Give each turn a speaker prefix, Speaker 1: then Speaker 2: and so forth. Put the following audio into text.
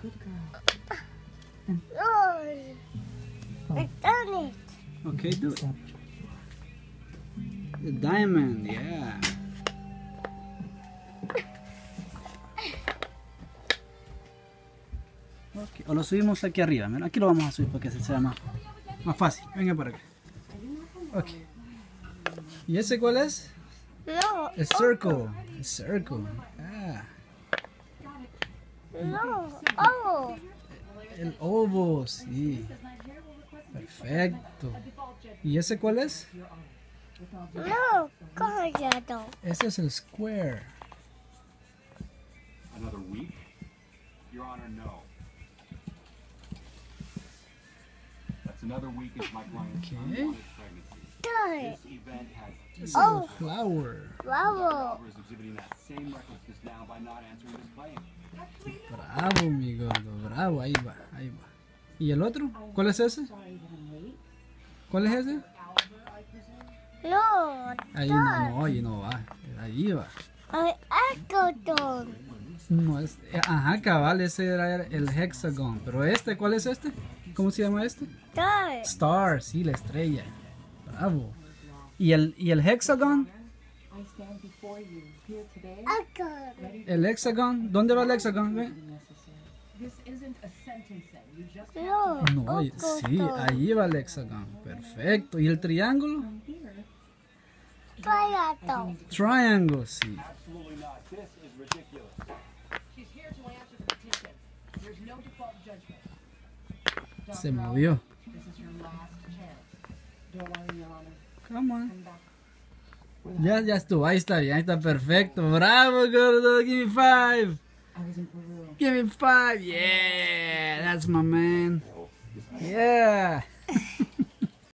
Speaker 1: Good girl.
Speaker 2: I done it.
Speaker 3: Okay, do it. The diamond, yeah. Okay, o lo subimos aquí arriba. Mira, aquí lo vamos a subir para que sea más fácil. Venga para acá. Ok. ¿Y ese cuál es?
Speaker 2: No.
Speaker 3: El circle. El circle. Ah.
Speaker 2: No. Oh.
Speaker 3: El ovo, sí. Perfecto. ¿Y ese cuál es?
Speaker 2: No. Callado.
Speaker 3: Ese es el square.
Speaker 4: Another week? Your Honor, no. That's another week into my client's
Speaker 3: Okay.
Speaker 4: unwanted pregnancy.
Speaker 2: Good.
Speaker 4: This event has
Speaker 3: Ese es
Speaker 2: Oh.
Speaker 3: el flower.
Speaker 2: Bravo.
Speaker 4: is exhibiting that same recklessness now by not answering this claim.
Speaker 3: Bravo, mi gordo. Bravo, ahí va, ahí va. ¿Y el otro? ¿Cuál es ese? ¿Cuál es ese?
Speaker 2: No.
Speaker 3: Ahí no, ahí no va. Ahí va.
Speaker 2: I got
Speaker 3: No es, ajá, cabal, ese era el hexagon. Pero este, ¿cuál es este? ¿Cómo se llama este?
Speaker 2: done.
Speaker 3: Star, sí, la estrella. Bravo. ¿Y el hexagon?
Speaker 1: I stand before you here today.
Speaker 2: I got
Speaker 3: ¿El hexagon? ¿Dónde va el hexagon? Ve.
Speaker 1: Necessary. This isn't a sentencing. You just
Speaker 2: No.
Speaker 3: No, sí, ahí va el hexagon. Perfecto. ¿Y el triángulo?
Speaker 2: Callado.
Speaker 3: Triangle, sí.
Speaker 4: Absolutely not. This is ridiculous.
Speaker 1: She's here to answer the petition. There's no default judgment.
Speaker 3: Se movió.
Speaker 1: This is your last chance. Don't worry, Your Honor.
Speaker 3: Come on.
Speaker 1: Come back.
Speaker 3: Ya estuvo. Ahí está bien, ahí está perfecto. Bravo, gordo. Give me 5.
Speaker 1: I was in Peru.
Speaker 3: Give me 5. Yeah, that's my man. Yeah.